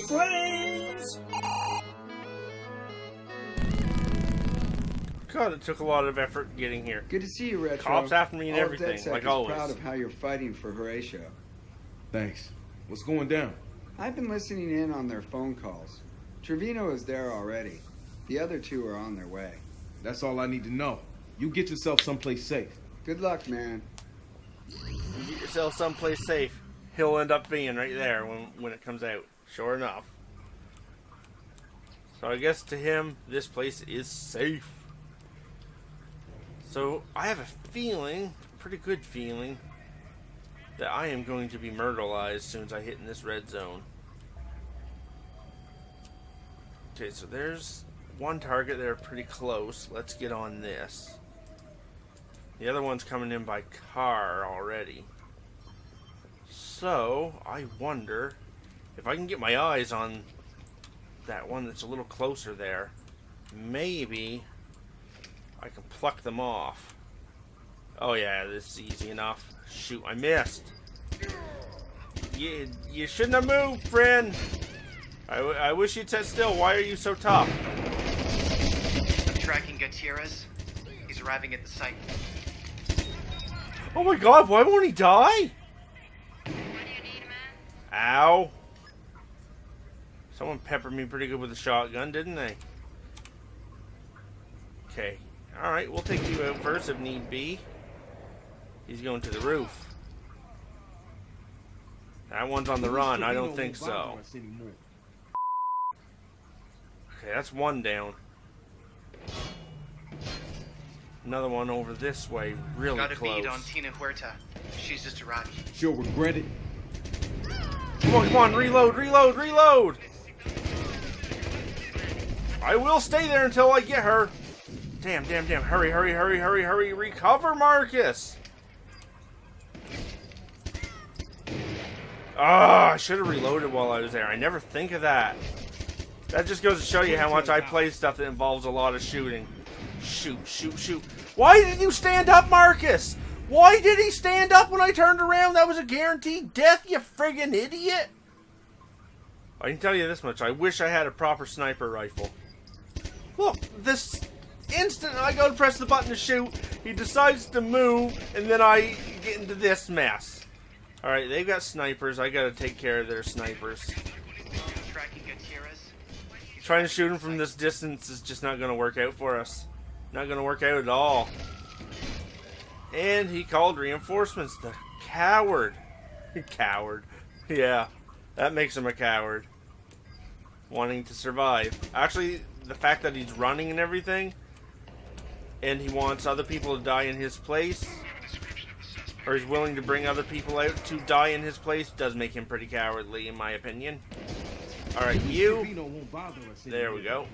flames! God, it took a lot of effort getting here. Good to see you, Retro. Cops after me and All everything, Dedsec like is always. proud of how you're fighting for Horatio. Thanks. What's going down? I've been listening in on their phone calls. Trevino is there already. The other two are on their way. That's all I need to know. You get yourself someplace safe. Good luck, man. You get yourself someplace safe. He'll end up being right there when it comes out. Sure enough. So I guess to him, this place is safe. So I have a feeling, pretty good feeling, that I am going to be murderized as soon as I hit in this red zone. Okay, so there's one target there pretty close. Let's get on this. The other one's coming in by car already. So, I wonder if I can get my eyes on that one that's a little closer there. Maybe I can pluck them off. Oh yeah, this is easy enough. Shoot, I missed. You shouldn't have moved, friend. I wish you'd sit still. Why are you so tough? I'm tracking Gutierrez. He's arriving at the site. Oh my god, why won't he die? What do you need, man? Ow. Someone peppered me pretty good with a shotgun, didn't they? Okay. Alright, we'll take you out first if need be. He's going to the roof. That one's on the run. I don't think so. Okay, that's one down. Another one over this way, really Got a close. bead on Tina Huerta. She's just arrived. She'll regret it. Come on, reload, reload, reload! I will stay there until I get her. Damn. Hurry, recover, Marcus! Ah, I should have reloaded while I was there. I never think of that. That just goes to show you how much I play stuff that involves a lot of shooting. Shoot. Why did you stand up, Marcus? Why did he stand up when I turned around? That was a guaranteed death, you friggin' idiot. I can tell you this much. I wish I had a proper sniper rifle. Look, this instant I go to press the button to shoot, he decides to move, and then I get into this mess. Alright, they've got snipers. I gotta take care of their snipers. Tracking Gutierrez. Trying to shoot him from this distance is just not gonna work out for us. Not gonna work out at all. And he called reinforcements. The coward. Coward. Yeah, that makes him a coward. Wanting to survive. Actually, the fact that he's running and everything, and he wants other people to die in his place, or he's willing to bring other people out to die in his place, does make him pretty cowardly, in my opinion. Alright, you. There we go.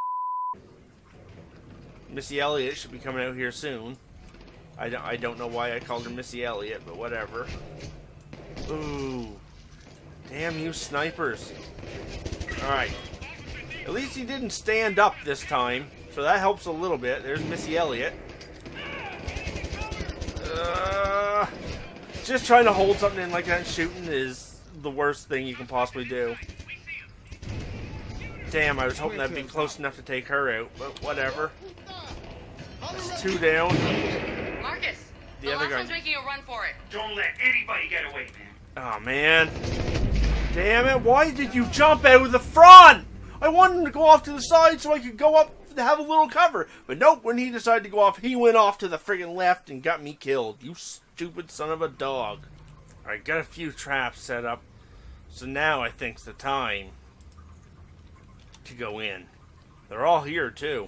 Missy Elliott should be coming out here soon. I don't know why I called her Missy Elliott, but whatever. Ooh. Damn you snipers. Alright. At least he didn't stand up this time, so that helps a little bit. There's Missy Elliott. Just trying to hold something in like that and shooting is the worst thing you can possibly do. Damn, I was hoping that'd be close enough to take her out, but whatever. That's two down. Marcus, The the other last guy. one's making a run for it. Don't let anybody get away, man. Oh man. Damn it, why did you jump out of the front? I wanted him to go off to the side so I could go up to have a little cover. But nope, when he decided to go off, he went off to the friggin' left and got me killed. You stupid son of a dog. Alright, got a few traps set up. So now I think's the time to go in. They're all here too.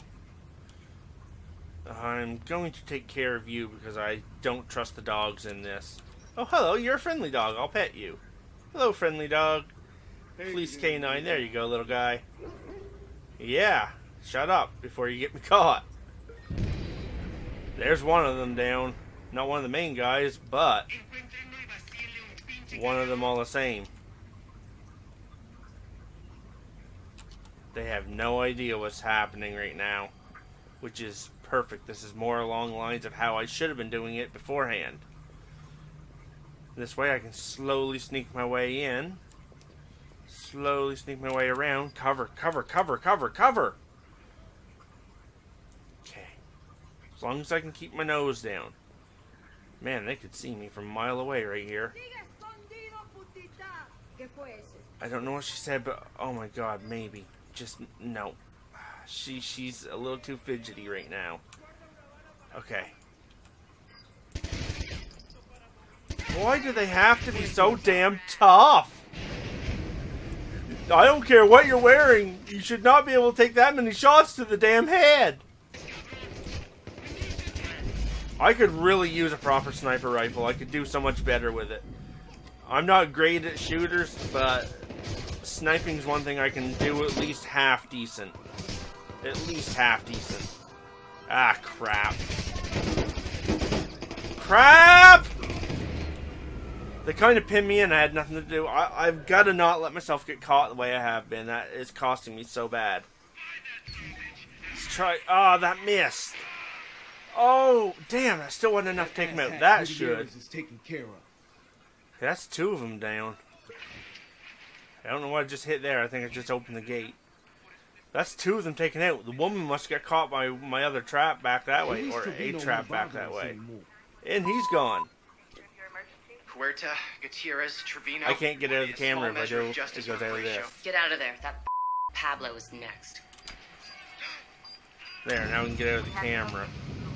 I'm going to take care of you because I don't trust the dogs in this. Oh, hello, you're a friendly dog. I'll pet you. Hello, friendly dog. Police K9. There you go, little guy. Yeah, shut up before you get me caught. There's one of them down. Not one of the main guys, but one of them all the same. They have no idea what's happening right now, which is perfect. This is more along the lines of how I should have been doing it beforehand. This way I can slowly sneak my way in Slowly sneak my way around. Cover, cover, cover, cover, cover! Okay. As long as I can keep my nose down. Man, they could see me from a mile away right here. I don't know what she said, but oh my god, maybe. Just, no. She's a little too fidgety right now. Okay. Why do they have to be so damn tough? I don't care what you're wearing. You should not be able to take that many shots to the damn head. I could really use a proper sniper rifle. I could do so much better with it. I'm not great at shooters, but sniping's one thing I can do at least half decent. At least half decent. Ah, crap. Crap! They kind of pinned me in. I had nothing to do. I've got to not let myself get caught the way I have been. That is costing me so bad. Let's try. Oh, that missed. Oh, damn. That still wasn't enough to take him out. That should. Taken care of. That's two of them down. I don't know what I just hit there. I think I just opened the gate. That's two of them taken out. The woman must get caught by my other trap back that way. Or a trap back that way. And he's gone. Huerta, Gutierrez, Trevino. I can't get out of the camera if I do. It goes out of this. Get out of there. That Pablo is next. There, now we can get out of the camera.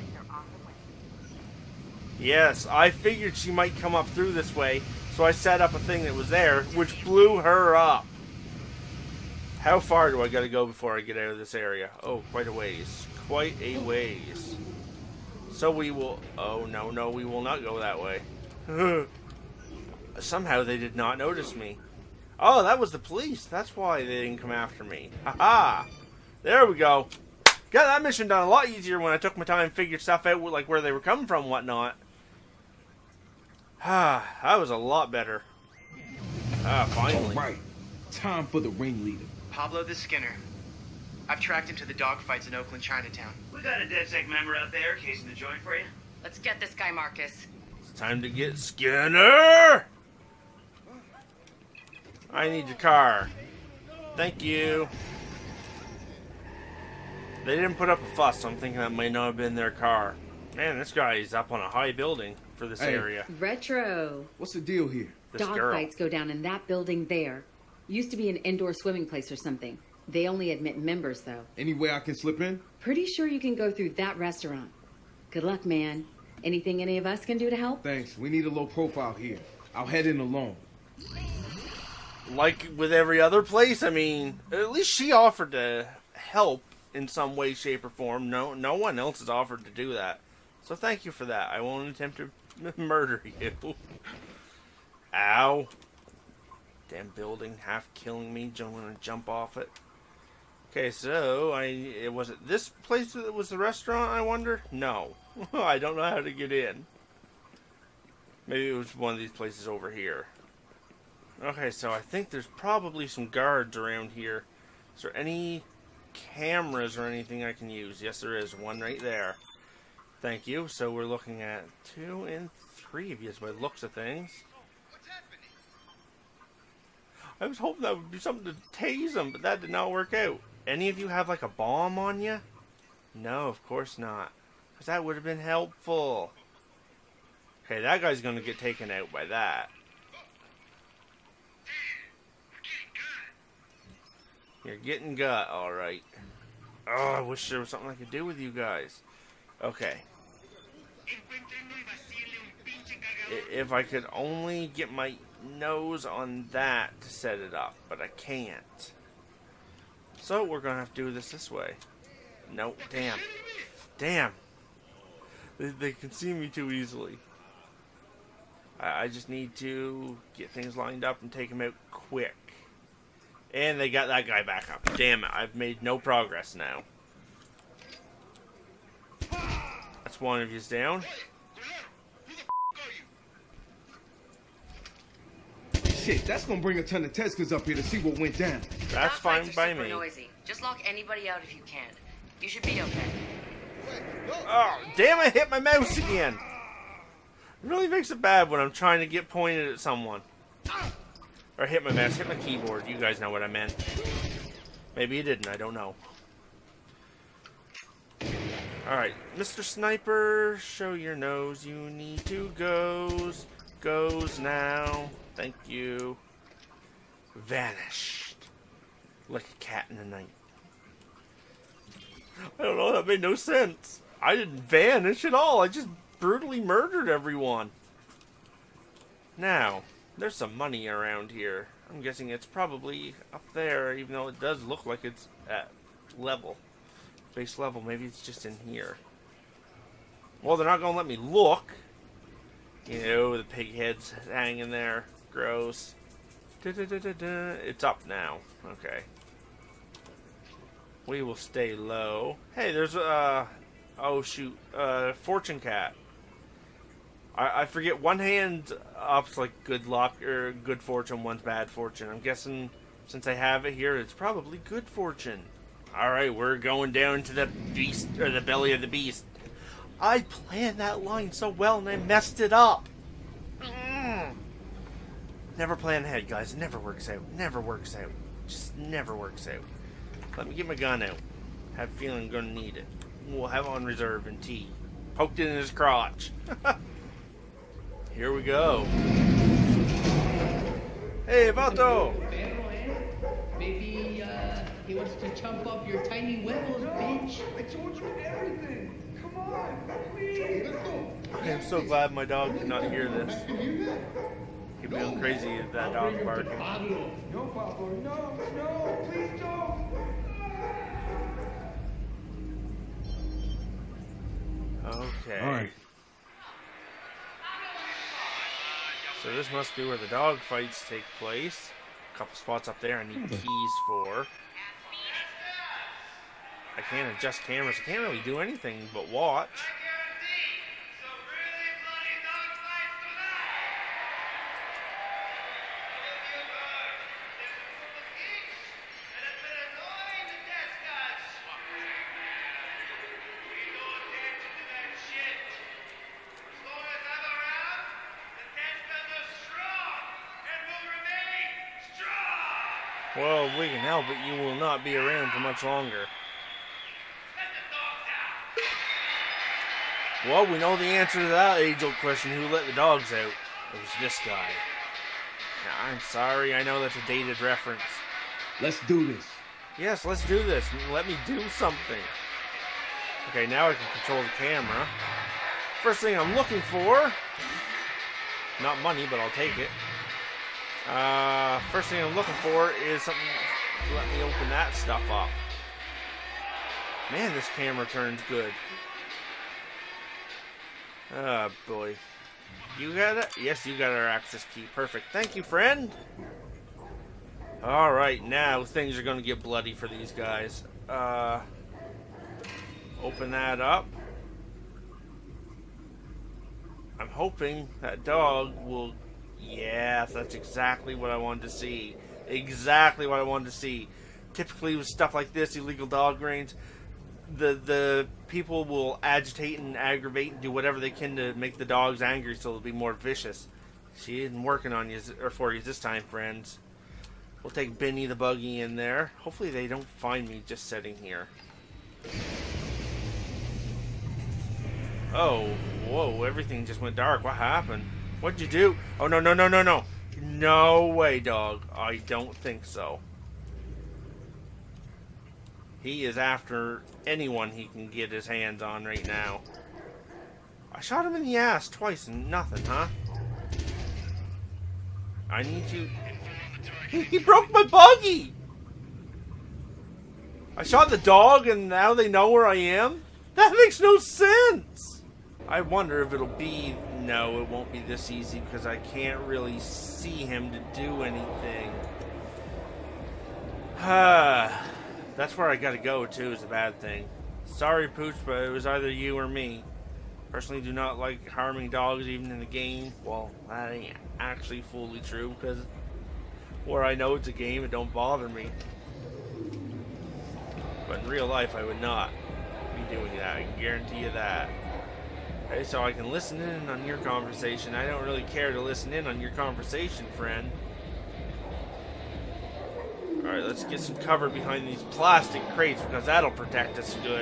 Yes, I figured she might come up through this way, so I set up a thing that was there, which blew her up. How far do I gotta go before I get out of this area? Oh, quite a ways. Quite a ways. So we will... Oh, no, no, we will not go that way. Somehow they did not notice me. Oh, that was the police. That's why they didn't come after me. Haha! There we go. Got that mission done a lot easier when I took my time and figured stuff out, like where they were coming from and whatnot. Ah, that was a lot better. Ah, finally. All right. Time for the ringleader. Pablo the Skinner. I've tracked him to the dogfights in Oakland, Chinatown. We got a Dedsec member out there casing the joint for you. Let's get this guy, Marcus. It's time to get Skinner! I need your car. Thank you. They didn't put up a fuss, so I'm thinking that might not have been their car. Man, this guy is up on a high building for this area. Retro. What's the deal here? This Dog girl. fights go down in that building there. Used to be an indoor swimming place or something. They only admit members, though. Any way I can slip in? Pretty sure you can go through that restaurant. Good luck, man. Anything any of us can do to help? Thanks. We need a low profile here. I'll head in alone. Like with every other place, I mean, at least she offered to help in some way, shape, or form. No one else has offered to do that. So thank you for that. I won't attempt to murder you. Ow. Damn building, half killing me. I'm gonna jump off it. Okay, so was it this place that was the restaurant, I wonder? No. I don't know how to get in. Maybe it was one of these places over here. Okay, so I think there's probably some guards around here. Is there any cameras or anything I can use? Yes, there is. One right there. Thank you. So we're looking at 2 and 3 of you by the looks of things. I was hoping that would be something to tase them, but that did not work out. Any of you have like a bomb on you? No, of course not. Because that would have been helpful. Okay, that guy's going to get taken out by that. You're getting gut, alright. Oh, I wish there was something I could do with you guys. Okay. If I could only get my nose on that to set it up, but I can't. So we're going to have to do this way. Nope, damn. Damn. They can see me too easily. I just need to get things lined up and take them out quick. And they got that guy back up. Damn it, I've made no progress now. That's one of you's down. Shit, that's gonna bring a ton of Teskers up here to see what went down. That's fine Dogfights are by super me. Noisy. Just lock anybody out if you can. You should be okay. Oh, damn, I hit my mouse again. It really makes it bad when I'm trying to get pointed at someone. Or hit my mouse, hit my keyboard. You guys know what I meant. Maybe you didn't, I don't know. Alright, Mr. Sniper, show your nose. You need to goes. Goes now. Thank you. Vanished. Like a cat in the night. I don't know, that made no sense. I didn't vanish at all. I just brutally murdered everyone. Now, there's some money around here. I'm guessing it's probably up there, even though it does look like it's at level. Base level, maybe it's just in here. Well, they're not gonna let me look. You know, the pig head's hanging there. Gross. It's up now. Okay. We will stay low. Hey, there's oh shoot, fortune cat. I forget, one hand up's like good luck or good fortune, one's bad fortune. I'm guessing since I have it here, it's probably good fortune. Alright, we're going down to the beast, or the belly of the beast. I planned that line so well and I messed it up. Never plan ahead, guys. It never works out. Never works out. Just never works out. Let me get my gun out. Have a feeling I'm gonna need it. We'll have it on reserve in T. Poked it in his crotch. Here we go. Hey, Vato! Maybe he wants to chump up your tiny webbles, bitch. I told you everything. Come on, please. Let's go. I am so glad my dog did not hear this. He'd be going crazy at that dog barking. No, Pablo, no, please don't. Okay. All right. So this must be where the dog fights take place. A couple spots up there I need keys for. I can't adjust cameras. I can't really do anything but watch. Well, we can help it. You will not be around for much longer. Well, we know the answer to that age-old question. Who let the dogs out? It was this guy. Now, I'm sorry. I know that's a dated reference. Let's do this. Yes, let's do this. Let me do something. Okay, now I can control the camera. First thing I'm looking for... Not money, but I'll take it. First thing I'm looking for is something to let me open that stuff up. Man, this camera turns good. Oh, boy. You got it? Yes, you got our access key. Perfect. Thank you, friend. Alright, now things are going to get bloody for these guys. Open that up. I'm hoping that dog will... Yes, that's exactly what I wanted to see. Exactly what I wanted to see. Typically with stuff like this, illegal dog reigns, the people will agitate and aggravate and do whatever they can to make the dogs angry so they'll be more vicious. She isn't working on you or for you this time, friends. We'll take Benny the buggy in there. Hopefully they don't find me just sitting here. Oh, whoa, everything just went dark. What happened? What'd you do? Oh, no, no, no, no, no. No way, dog. I don't think so. He is after anyone he can get his hands on right now. I shot him in the ass twice and nothing, huh? I need to... He broke my buggy! I shot the dog and now they know where I am? That makes no sense! I wonder if it'll be... No, it won't be this easy because I can't really see him to do anything. That's where I gotta go too, is a bad thing. Sorry, Pooch, but it was either you or me. Personally do not like harming dogs even in the game. Well, that ain't actually fully true because where I know it's a game, it don't bother me. But in real life, I would not be doing that. I can guarantee you that. Okay, so I can listen in on your conversation. I don't really care to listen in on your conversation, friend. Alright, let's get some cover behind these plastic crates because that'll protect us good.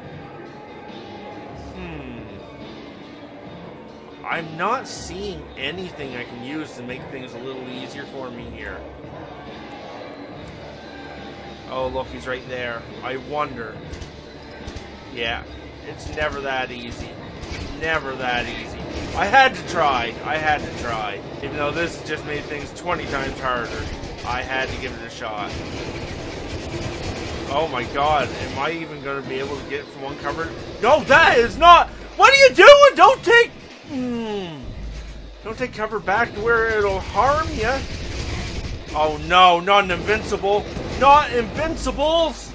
I'm not seeing anything I can use to make things a little easier for me here. Oh, look, he's right there. I wonder. Yeah, it's never that easy. Never that easy. I had to try. I had to try. Even though this just made things 20 times harder. I had to give it a shot. Oh my god, am I even going to be able to get from one cover? No, that is not! What are you doing? Don't take... Don't take cover back to where it'll harm you. Oh no, not an invincible. Not invincibles!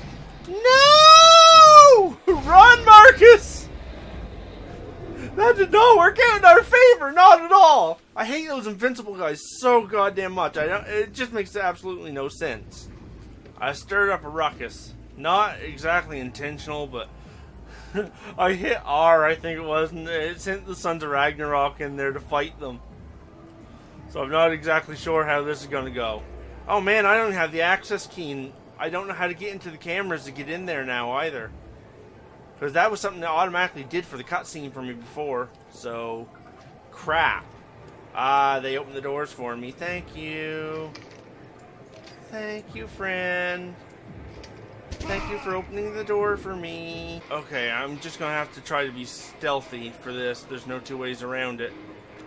No! Run, Marcus! That did not work out in our favor, not at all. I hate those invincible guys so goddamn much. It just makes absolutely no sense. I stirred up a ruckus. Not exactly intentional, but I hit R, I think it was, and it sent the Sons of Ragnarok in there to fight them. So I'm not exactly sure how this is going to go. Oh man, I don't have the access key, and I don't know how to get into the cameras to get in there now either. Because that was something that automatically did for the cutscene for me before. So, crap. Ah, they opened the doors for me. Thank you. Thank you, friend. Thank you for opening the door for me. Okay, I'm just going to have to try to be stealthy for this. There's no two ways around it.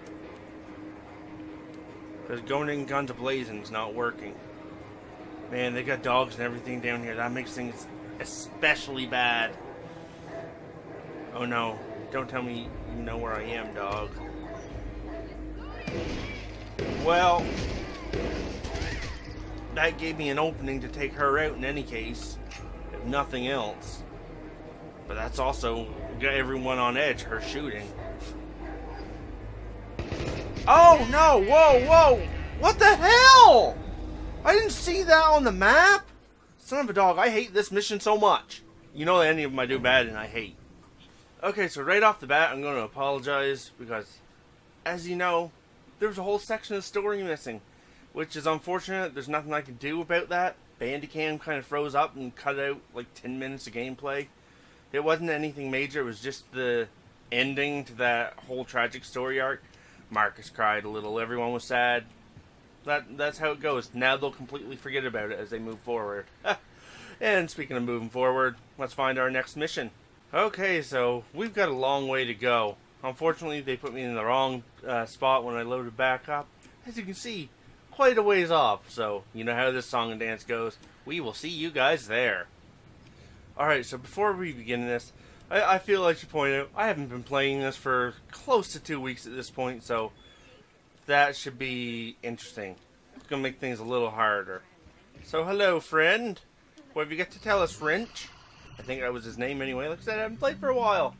Because going in guns a-blazing is not working. Man, they got dogs and everything down here. That makes things especially bad. Oh no, don't tell me you know where I am, dog. Well, that gave me an opening to take her out in any case, if nothing else. But that's also got everyone on edge, her shooting. Oh no, whoa, whoa! What the hell? I didn't see that on the map? Son of a dog, I hate this mission so much. You know that any of them I do bad and I hate. Okay, so right off the bat, I'm going to apologize because, as you know, there was a whole section of the story missing, which is unfortunate. There's nothing I can do about that. Bandicam kind of froze up and cut out like 10 minutes of gameplay. It wasn't anything major. It was just the ending to that whole tragic story arc. Marcus cried a little. Everyone was sad. That's how it goes. Now they'll completely forget about it as they move forward. And speaking of moving forward, let's find our next mission. Okay, so we've got a long way to go. Unfortunately, they put me in the wrong spot when I loaded back up. As you can see, quite a ways off. So, you know how this song and dance goes. We will see you guys there. Alright, so before we begin this, I feel I should point out, I haven't been playing this for close to 2 weeks at this point, so that should be interesting. It's going to make things a little harder. So, hello, friend. What have you got to tell us, Wrench? I think that was his name anyway. Like I said, I haven't played for a while.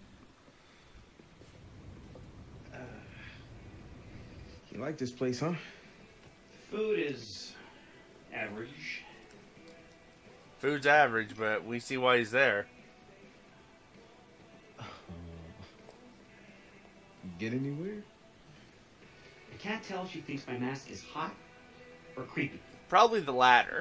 You like this place, huh? Food is average. Food's average, but we see why he's there. You get anywhere? I can't tell if she thinks my mask is hot or creepy. Probably the latter.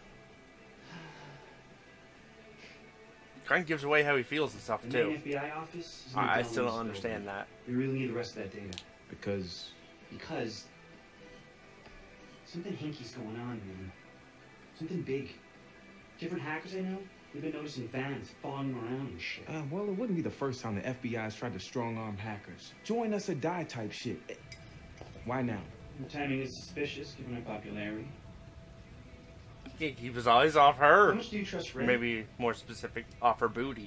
Kind of gives away how he feels and stuff, The too. main FBI office is in I the still don't Delaware understand building. that. We really need the rest of that data. Because Because something hinky's going on, man. Something big. Different hackers I know, we've been noticing vans following around and shit. well, it wouldn't be the first time the FBI's tried to strong-arm hackers. Join us or die type shit. Why now? The timing is suspicious, given our popularity. He can't keep his eyes off her. How much do you trust Ray? Maybe more specific, off her booty.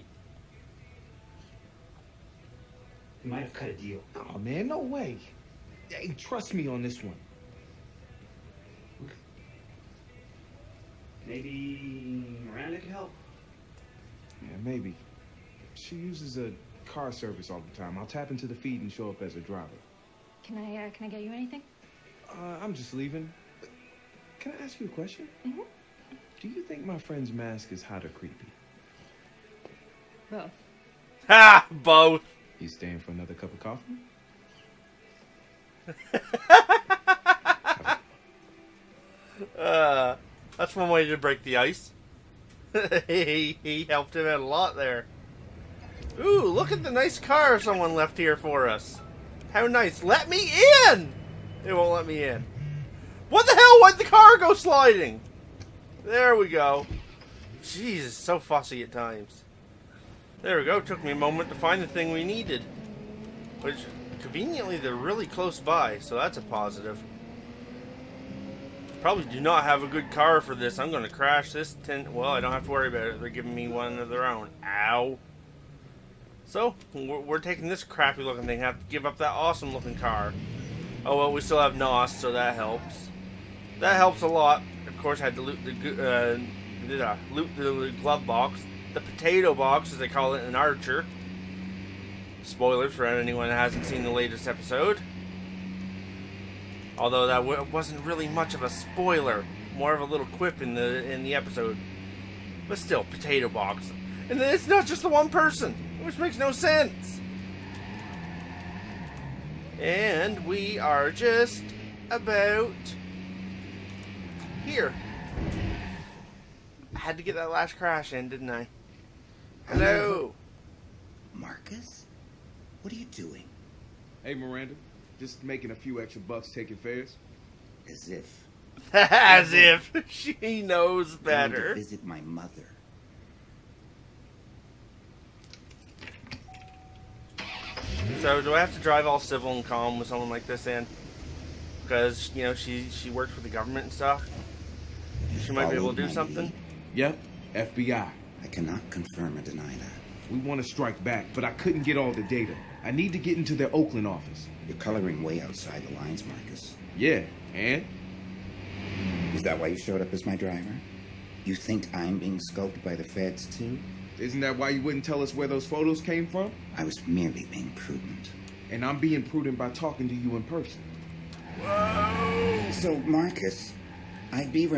He might have cut a deal. Oh, man, no way. Hey, trust me on this one. Maybe Miranda could help? Yeah, maybe. She uses a car service all the time. I'll tap into the feed and show up as a driver. Can I get you anything? I'm just leaving. Can I ask you a question? Mm-hmm. Do you think my friend's mask is hot or creepy? Both. Ha! Both. You staying for another cup of coffee? That's one way to break the ice. he helped him out a lot there. Ooh, look at the nice car someone left here for us. How nice. Let me in! It won't let me in. What the hell? Why'd the car go sliding? There we go. Jeez, so fussy at times. There we go. Took me a moment to find the thing we needed. Which, conveniently, they're really close by, so that's a positive. Probably do not have a good car for this. I'm going to crash this tent. Well, I don't have to worry about it. They're giving me one of their own. Ow. So, we're taking this crappy looking thing. Have to give up that awesome looking car. Oh well, we still have NOS, so that helps. That helps a lot. Of course, I had to loot the glove box. The potato box, as they call it in Archer. Spoilers for anyone that hasn't seen the latest episode. Although that wasn't really much of a spoiler. More of a little quip in the episode. But still, potato box. And then it's not just the one person, which makes no sense. And we are just about here. I had to get that last crash in, didn't I? Hello. Marcus? What are you doing? Hey, Miranda. Just making a few extra bucks taking fares. As if. As if she knows better. Going to visit my mother. So, do I have to drive all civil and calm with someone like this in? Because, you know, she works for the government and stuff. She might be able to do something. Yep, FBI. I cannot confirm or deny that. We want to strike back, but I couldn't get all the data. I need to get into their Oakland office. You're coloring way outside the lines, Marcus. Yeah, and? Is that why you showed up as my driver? You think I'm being scoped by the feds, too? Isn't that why you wouldn't tell us where those photos came from? I was merely being prudent. And I'm being prudent by talking to you in person. Whoa! So, Marcus, I'd be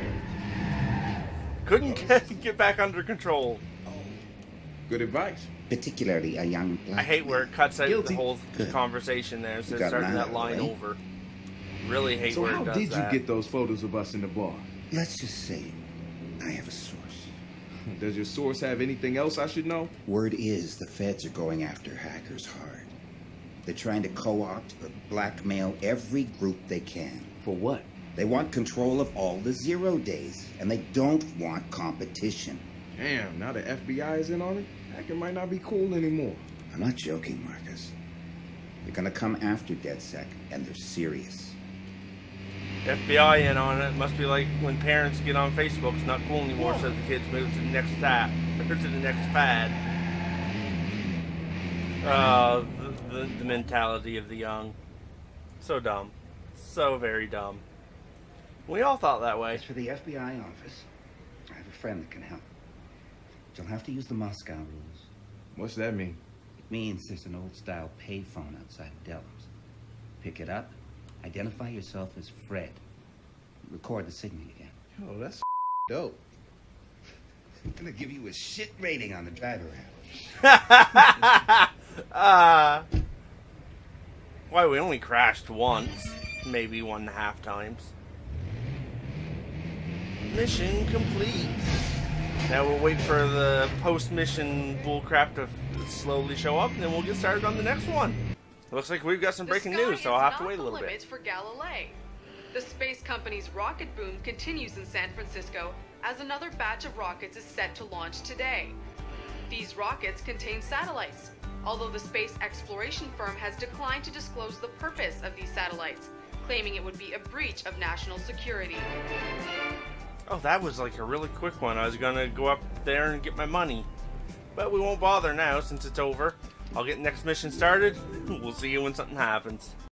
Couldn't get back under control. Good advice. Particularly a young black I hate where it cuts out Guilty. the whole conversation there, so it's starting that line over. Really hate where it does that. So how did you get those photos of us in the bar? Let's just say I have a source. Does your source have anything else I should know? Word is the feds are going after hackers hard. They're trying to co-opt or blackmail every group they can. For what? They want control of all the 0 days, and they don't want competition. Damn, now the FBI is in on it? Hacking might not be cool anymore. I'm not joking, Marcus. They're gonna come after Dedsec, and they're serious. FBI in on it. Must be like when parents get on Facebook, it's not cool anymore, so the kids move to the next tab, or to the next pad. The mentality of the young. So dumb. So very dumb. We all thought that way. As for the FBI office, I have a friend that can help. You'll have to use the Moscow rules. What's that mean? It means there's an old-style payphone outside of Dellums. Pick it up, identify yourself as Fred. Record the signal again. Oh, that's dope. I'm gonna give you a shit rating on the driver app. Why, we only crashed once. Maybe 1.5 times. Mission complete. Now we'll wait for the post-mission bullcrap to slowly show up, and then we'll get started on the next one. It looks like we've got some breaking news, so I'll have to wait a little bit. For Galilei. The space company's rocket boom continues in San Francisco as another batch of rockets is set to launch today. These rockets contain satellites, although the space exploration firm has declined to disclose the purpose of these satellites, claiming it would be a breach of national security. Oh, that was like a really quick one. I was gonna go up there and get my money. But we won't bother now since it's over. I'll get the next mission started. We'll see you when something happens.